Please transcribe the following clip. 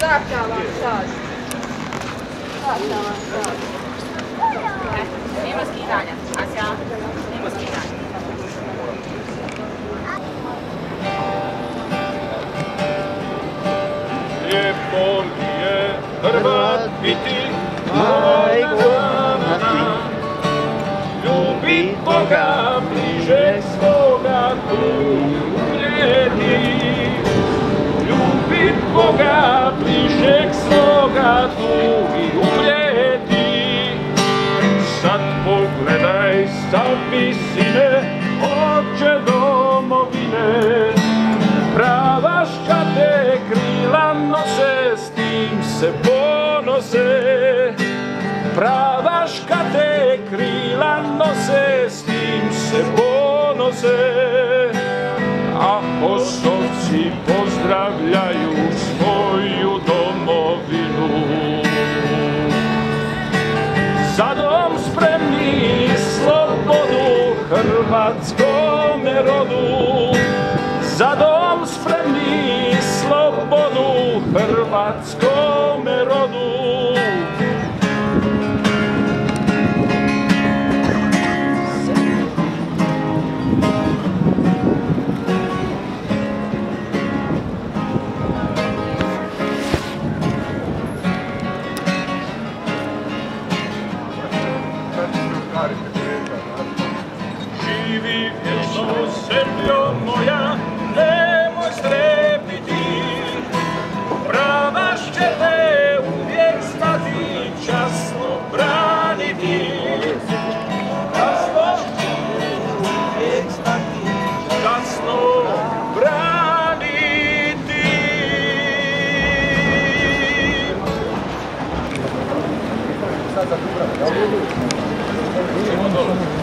Svaka vam čast. Svaka vam čast. Nema skidanja, Asja, nema skidanja. Lijepo mi je Hrvat biti, majko moja, ljubit Boga bliže svoga tu umrijeti. Ljubit Boga bližeg svoga tu i umrijeti. Sad pogledaj sa visine, oče domovine, pravaška te krila nose, s tim se ponose. Pravaška te krila nose, s tim se ponose. A Kosovci pozdravljaju svoju domovinu. Za dom spremni slobodu hrvatskome rodu. Za dom spremni slobodu hrvatskome rodu. Živi vječno zemljo moja, nemoj strepiti, pravaš će te uvijek znati, časno braniti. Časno će te uvijek znati, časno braniti. Sad za Dubrava, ja budu?